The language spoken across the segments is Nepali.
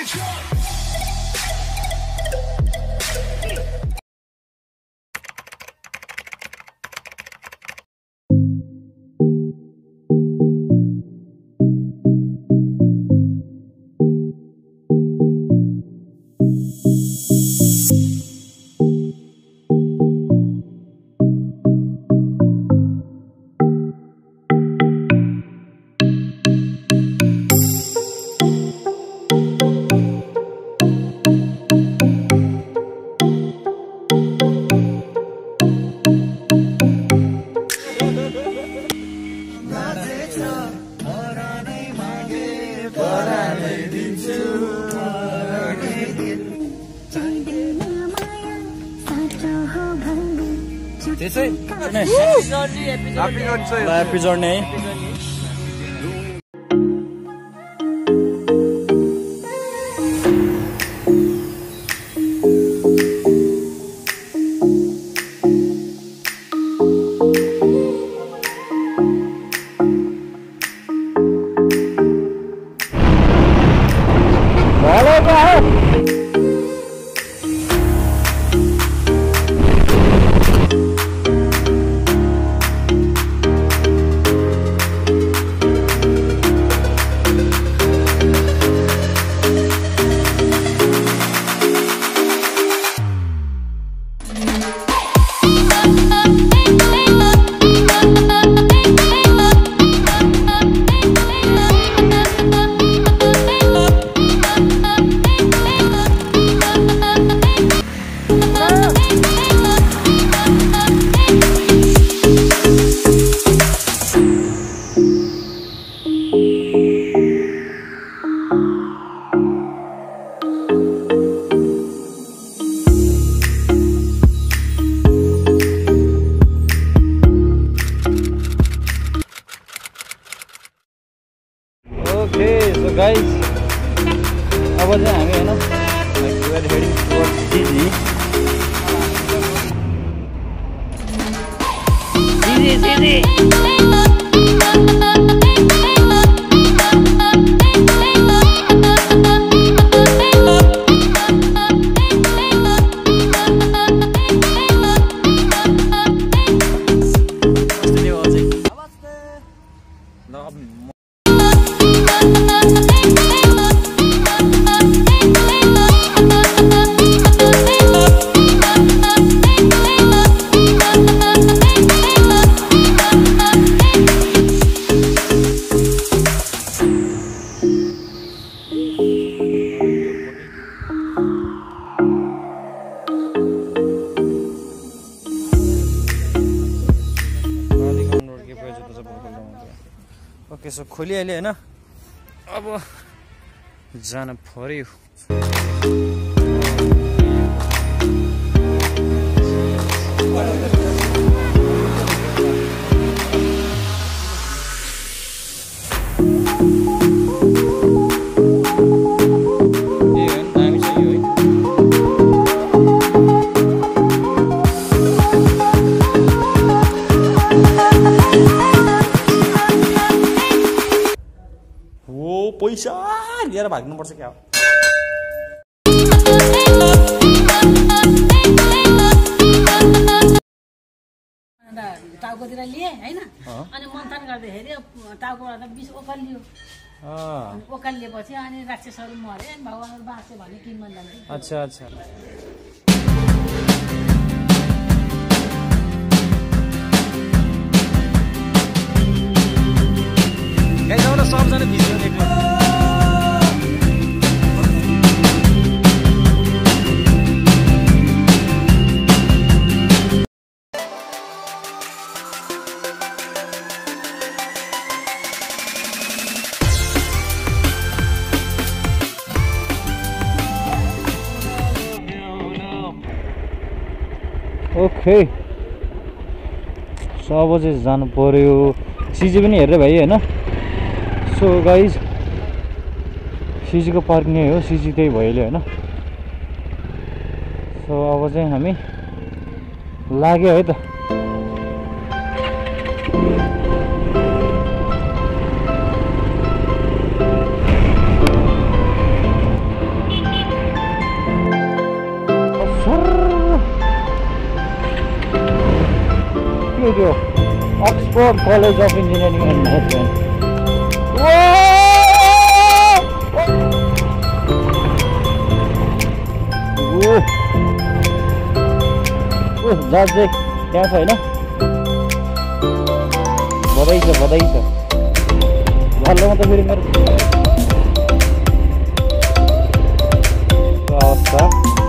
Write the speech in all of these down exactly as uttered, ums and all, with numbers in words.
त्यसै ह्याप्पी जर्नी गाइस अब चाहिँ हामी हैन वी आर हेडिङ टुवर्ड्स जीजी जीजी जीजी ओके सो खोलिहाल्यो हैन अब जान पर्यो पैसा लिएर भाग्नुपर्छ क्या टाउकोतिर लिए हैन अनि मन्थन गर्दाखेरि टाउकोबाट विष ओकलियो ओकलिएपछि अनि राक्षसहरू मरे अनि भगवानहरु बाँचे भने किनमा जान्थे अच्छा अच्छा गाइस अब सबजना भिडियो देख्नु ओके सो अब चाहिँ जानु पर्यो सिजी पनि हेरेर भाइ हैन सो गाइज सिजी को पार्किङ हो सिजी त्यही भइले हैन सो अब चाहिँ हामी लाग्यो है त त्यो Oxford college of engineering and management. जहाज चाहिँ त्यहाँ छ होइन, बधाई छ बधाई छ। भल्लोमा त फेरि मेरो अवस्था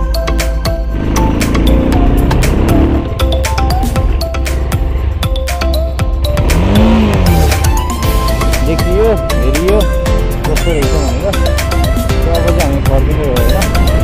देखियो हेरियो कस्तो रहेछ भनेर। अब चाहिँ हामी फर्किँदै हो होइन।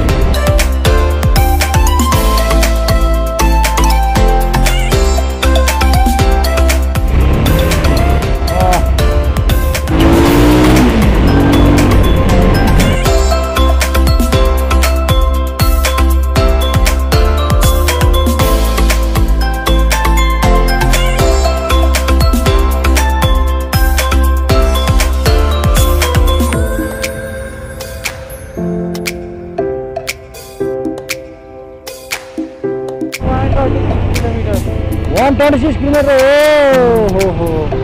one twenty-six किलोमिटर हो हो।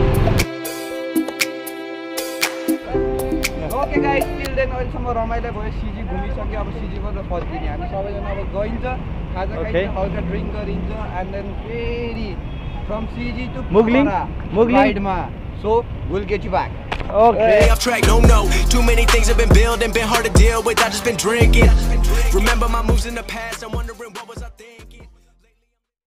ओके गाइस, टिल देन अहिलेसम्म रमाइलो भयो। सिजी घुमिसक्यो, अब सिजीबाट फर्किने हामी सबैजना अब गइन्छ, खाजा खाइन्छ, हल्का ड्रिङ्क गरिन्छ एन्ड देन फेरि from CG to Mugling Mugling राइडमा। So will get you back. Okay. Off track, no, no. Too many things have been built and been hard to deal with. I just been drinking. Remember my moves in the past. I'm wondering what.